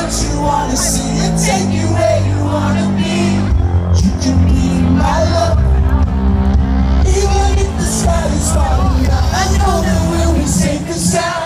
what you wanna see and take you where you wanna be. You can be my love, even if the sky is falling down. I know that when we say good sound.